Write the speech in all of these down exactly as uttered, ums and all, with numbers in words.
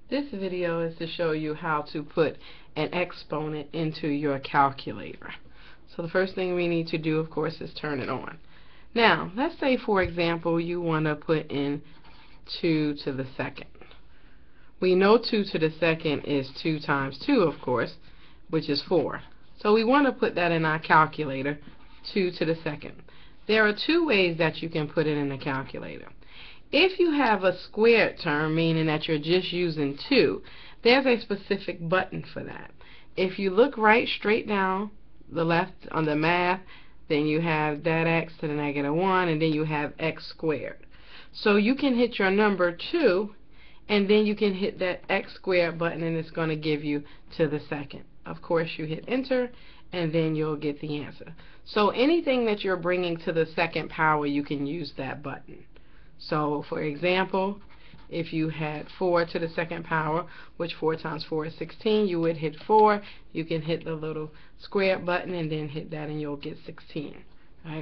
This video is to show you how to put an exponent into your calculator. So the first thing we need to do, of course, is turn it on. Now, let's say, for example, you want to put in two to the second. We know two to the second is two times two, of course, which is four. So we want to put that in our calculator, two to the second. There are two ways that you can put it in the calculator. If you have a squared term, meaning that you're just using two, there's a specific button for that. If you look right straight down the left on the math, then you have that x to the negative one, and then you have x squared. So you can hit your number two, and then you can hit that x squared button, and it's going to give you to the second. Of course, you hit enter, and then you'll get the answer. So anything that you're bringing to the second power, you can use that button. So, for example, if you had four to the second power, which four times four is sixteen, you would hit four. You can hit the little square button and then hit that, and you'll get sixteen. Right?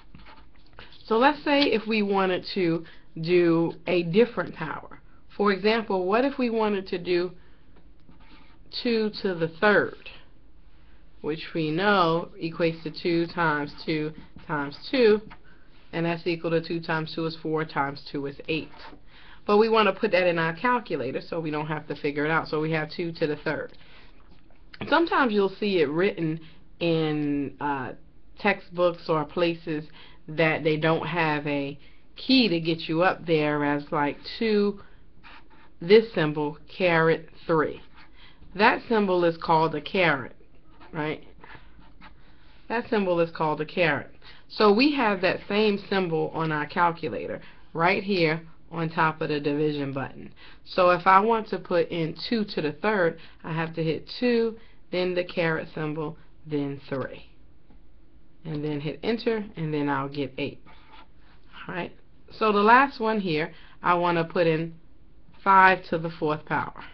So let's say if we wanted to do a different power. For example, what if we wanted to do two to the third, which we know equates to two times two times two. And that's equal to two times two is four, times two is eight. But we want to put that in our calculator so we don't have to figure it out. So we have two to the third. Sometimes you'll see it written in uh, textbooks or places that they don't have a key to get you up there, as like two, this symbol, caret three. That symbol is called a caret, right? That symbol is called a caret. So we have that same symbol on our calculator right here on top of the division button. So if I want to put in two to the third, I have to hit two, then the caret symbol, then three. And then hit enter, and then I'll get eight. Alright. So the last one here, I want to put in five to the fourth power.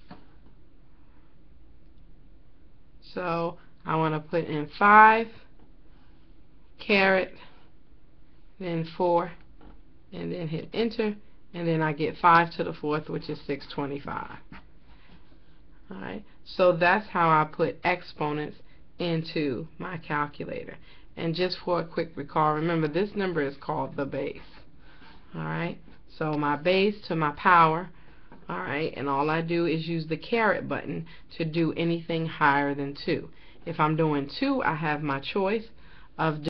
So I want to put in five, caret, then four, and then hit enter, and then I get five to the fourth, which is six hundred twenty-five. Alright, so that's how I put exponents into my calculator. And just for a quick recall, remember this number is called the base. Alright, so my base to my power. Alright, and all I do is use the caret button to do anything higher than two. If I'm doing two, I have my choice of